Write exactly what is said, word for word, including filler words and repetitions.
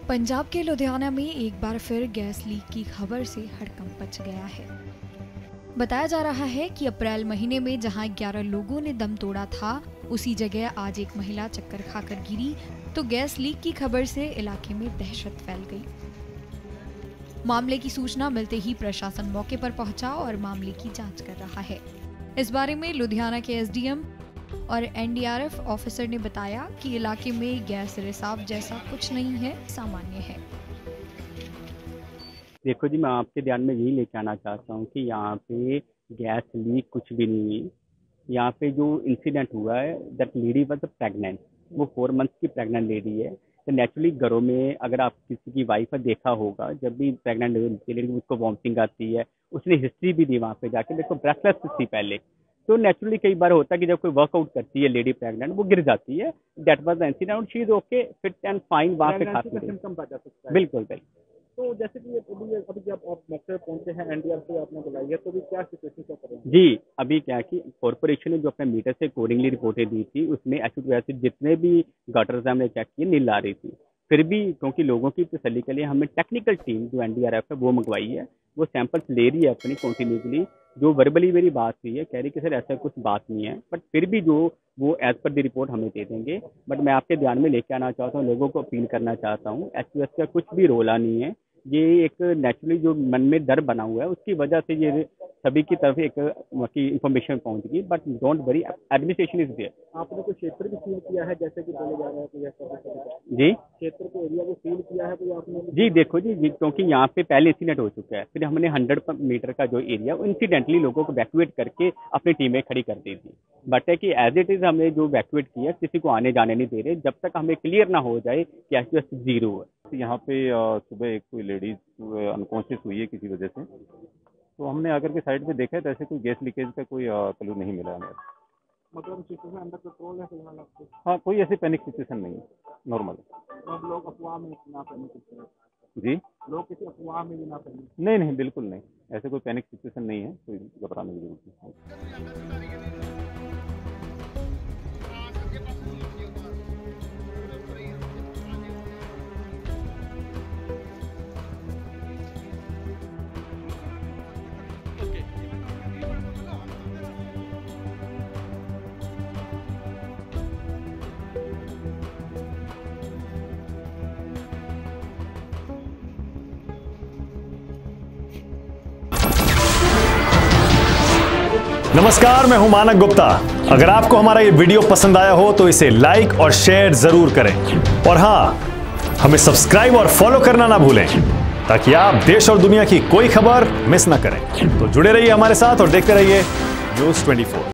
पंजाब के लुधियाना में एक बार फिर गैस लीक की खबर से हड़कंप मच गया है। बताया जा रहा है कि अप्रैल महीने में जहां ग्यारह लोगों ने दम तोड़ा था, उसी जगह आज एक महिला चक्कर खाकर गिरी तो गैस लीक की खबर से इलाके में दहशत फैल गई। मामले की सूचना मिलते ही प्रशासन मौके पर पहुंचा और मामले की जांच कर रहा है। इस बारे में लुधियाना के एसडीएम और एनडीआरएफ ऑफिसर ने बताया कि इलाके में गैस रिसाव जैसा कुछ नहीं है, सामान्य है। देखो जी, मैं आपके ध्यान में यही लेके आना चाहता हूँ कि यहाँ पे गैस लीक कुछ भी नहीं है। यहाँ पे जो इंसिडेंट हुआ है, दैट लेडी वाज प्रेग्नेंट, वो फोर मंथ्स की प्रेग्नेंट लेडी है। तो नेचुरली घरों में अगर आप किसी की वाइफ का देखा होगा, जब भी प्रेग्नेंट लेडी उसको वॉमिटिंग आती है, उसने हिस्ट्री भी दी वहाँ पे जाके, देखो ब्रेथलेस थी पहले। तो नेचुरली कई बार होता है कि जब कोई वर्कआउट करती है लेडी प्रेग्नेंट, वो गिर जाती है। That was the incident, she is okay, fit and fine. वहाँ पे खाती है, बिल्कुल बिल्कुल। तो जैसे कि अभी अभी जब आप मौके पहुंचे हैं, एनडीआरएफ से आपने बुलाई है, तो भी क्या सिचुएशन क्या करेंगे? जी, अभी क्या कि कॉर्पोरेशन ने जो अपने मीटर से अकॉर्डिंगली रिपोर्टें दी थी, उसमें एसिड एसिड जितने भी गटर्स हमने चेक किए नील आ रही थी। फिर भी क्योंकि लोगों की तसल्ली के लिए हमने टेक्निकल टीम जो एनडीआरएफ है वो मंगवाई है, वो सैंपल्स ले रही है अपनी कंटिन्यूसली। जो वर्बली मेरी बात हुई है, कह रही कि सर ऐसा कुछ बात नहीं है, बट फिर भी जो वो एज पर द रिपोर्ट हमें दे देंगे। बट मैं आपके ध्यान में लेके आना चाहता हूँ, लोगों को अपील करना चाहता हूँ, एच का कुछ भी रोला नहीं है। ये एक नेचुरली जो मन में डर बना हुआ है, उसकी वजह से ये सभी की तरफ एक की इंफॉर्मेशन पहुंच गई। But don't worry, administration is there. आपने कोई क्षेत्र भी सील किया है, जैसे कि बोले जा रहा है कि ऐसा जी क्षेत्र के एरिया को सील किया है कोई आपने? जी देखो जी, जी क्योंकि यहाँ पे पहले इंसिडेंट हो चुका है, फिर हमने हंड्रेड मीटर का जो एरिया इंसिडेंटली लोगों को वैक्यूएट करके अपनी टीमें खड़ी कर दी थी। बट है कि एज इट इज हमने जो वैक्यूएट किया, किसी को आने जाने नहीं दे रहे जब तक हमें क्लियर ना हो जाए कि एच जीरो है। यहाँ पे सुबह एक कोई लेडीज अनकॉन्शियस हुई है किसी वजह से, तो हमने आकर के साइड पे देखा है, तो ऐसे कोई गैस लीकेज का कोई क्लू नहीं मिला हमें। मतलब सिचुएशन अंडर कंट्रोल है फिलहाल आपको? हाँ, कोई ऐसी पैनिक सिचुएशन नहीं है, नॉर्मल। अब लोग अफवाह में ना फैलने की जी, लोग किसी अफवाह में भी ना फैलने? नहीं नहीं, बिल्कुल नहीं, ऐसे कोई पैनिक सिचुएशन नहीं है, कोई घबराने की जरूरत नहीं। नमस्कार, मैं हूं मानक गुप्ता। अगर आपको हमारा ये वीडियो पसंद आया हो तो इसे लाइक और शेयर जरूर करें, और हां, हमें सब्सक्राइब और फॉलो करना ना भूलें ताकि आप देश और दुनिया की कोई खबर मिस ना करें। तो जुड़े रहिए हमारे साथ और देखते रहिए न्यूज़ ट्वेंटी फोर।